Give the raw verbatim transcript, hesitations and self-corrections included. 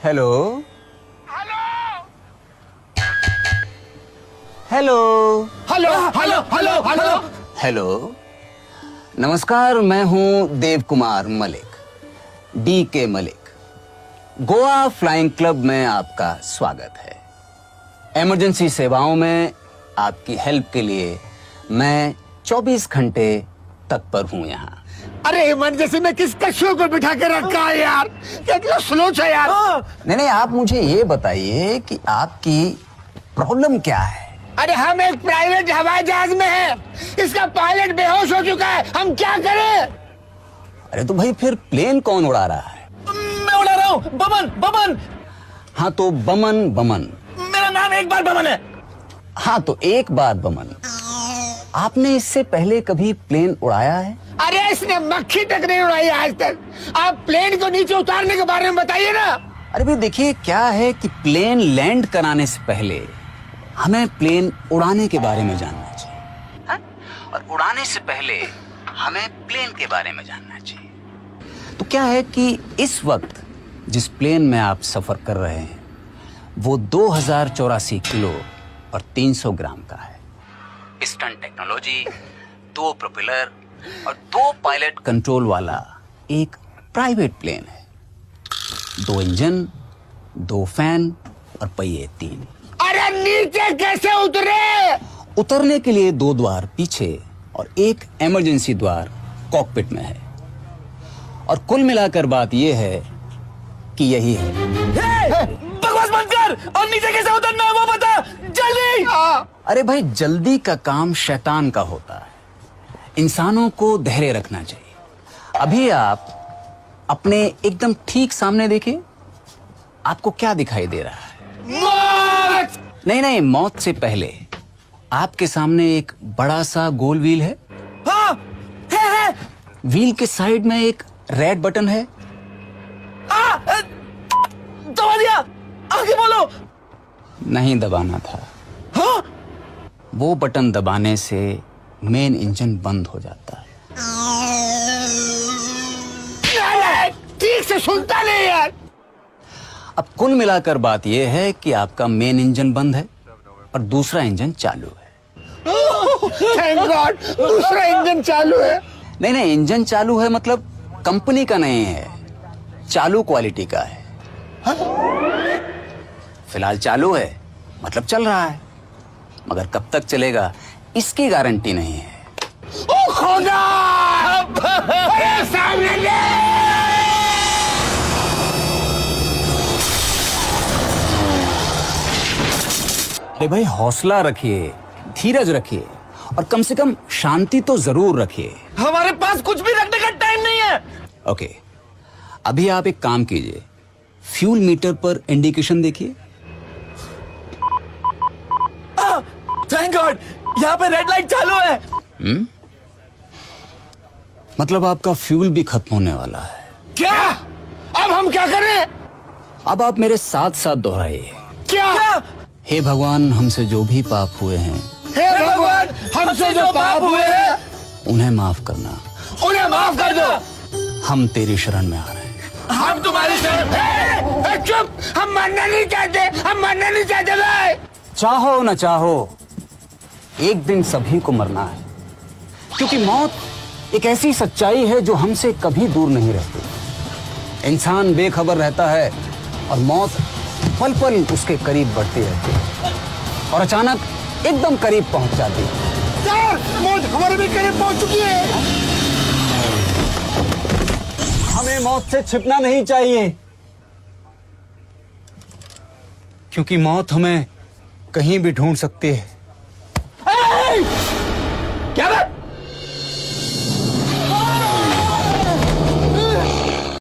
Hello hello hello hello hello hello hello नमस्कार, मैं हूं देव कुमार मलिक, डी के मलिक। गोवा फ्लाइंग क्लब में आपका स्वागत है। इमरजेंसी सेवाओं में आपकी हेल्प के लिए मैं चौबीस घंटे तत्पर हूं यहाँ। अरे इमरजेंसी में किस कछुओं को बिठा के रखा है यार, कितना स्लो है यार। नहीं नहीं, आप मुझे ये बताइए कि आपकी प्रॉब्लम क्या है। अरे हम एक प्राइवेट हवाई जहाज में हैं, इसका पायलट बेहोश हो चुका है, हम क्या करें? अरे तो भाई फिर प्लेन कौन उड़ा रहा है? मैं उड़ा रहा हूँ, बमन बमन। हाँ तो बमन बमन, मेरा नाम एक बार बमन है। हाँ तो एक बार बमन, आपने इससे पहले कभी प्लेन उड़ाया है? अरे इसने मक्खी तक नहीं उड़ाई आज तक। आप प्लेन को नीचे उतारने के बारे में बताइए ना। अरे भाई देखिए, क्या है कि प्लेन लैंड कराने से पहले हमें प्लेन उड़ाने के बारे में जानना चाहिए, हा? और उड़ाने से पहले हमें प्लेन के बारे में जानना चाहिए। तो क्या है कि इस वक्त जिस प्लेन में आप सफर कर रहे हैं वो दो हजार चौरासी किलो और तीन सौ ग्राम का है। पिस्टन टेक्नोलॉजी, दो प्रोपेलर और दो पायलट कंट्रोल वाला एक प्राइवेट प्लेन है। दो इंजन, दो फैन और पहिए तीन। अरे नीचे कैसे उतरे? उतरने के लिए दो द्वार पीछे और एक इमरजेंसी द्वार कॉकपिट में है। और कुल मिलाकर बात यह है कि यही है। बकवास बंद कर, और नीचे कैसे उतरना है वो बता जल्दी। अरे भाई, जल्दी का काम शैतान का होता है, इंसानों को धैर्य रखना चाहिए। अभी आप अपने एकदम ठीक सामने देखिए, आपको क्या दिखाई दे रहा है? मौत! नहीं नहीं, मौत से पहले आपके सामने एक बड़ा सा गोल व्हील है। हाँ, है, है। व्हील के साइड में एक रेड बटन है। आ, दबा दिया, आगे बोलो। नहीं दबाना था। हाँ? वो बटन दबाने से मेन इंजन बंद हो जाता है। ठीक से सुनता नहीं यार। अब कुल मिलाकर बात यह है कि आपका मेन इंजन बंद है और दूसरा इंजन चालू है। थैंक गॉड, दूसरा इंजन चालू है। नहीं नहीं, इंजन चालू है मतलब कंपनी का नहीं है, चालू क्वालिटी का है। हाँ? फिलहाल चालू है मतलब चल रहा है, मगर कब तक चलेगा इसकी गारंटी नहीं है। ओ खुदा! अरे सामने ले! अरे भाई हौसला रखिए, धीरज रखिए और कम से कम शांति तो जरूर रखिए। हमारे पास कुछ भी रखने का टाइम नहीं है। ओके, अभी आप एक काम कीजिए, फ्यूल मीटर पर इंडिकेशन देखिए। थैंक गॉड, यहाँ पे रेड लाइट चालू है। हम्म? मतलब आपका फ्यूल भी खत्म होने वाला है। क्या? अब हम क्या करें? अब आप मेरे साथ साथ दोहराइए। क्या? हे भगवान, हमसे जो भी पाप हुए हैं, हे भगवान, हमसे जो पाप हुए हैं उन्हें माफ करना, उन्हें माफ कर दो। हम तेरी शरण में आ रहे हैं। हम तुम्हारी शरण में। चुप, हम मरना नहीं चाहते, हम मरना नहीं चाहते भाई। चाहो न चाहो, एक दिन सभी को मरना है, क्योंकि मौत एक ऐसी सच्चाई है जो हमसे कभी दूर नहीं रहती। इंसान बेखबर रहता है और मौत पल पल उसके करीब बढ़ती रहती है और अचानक एकदम करीब पहुंच जाती है। सर, मौत हमारे भी करीब पहुंच चुकी है। हमें मौत से छिपना नहीं चाहिए, क्योंकि मौत हमें कहीं भी ढूंढ सकती है।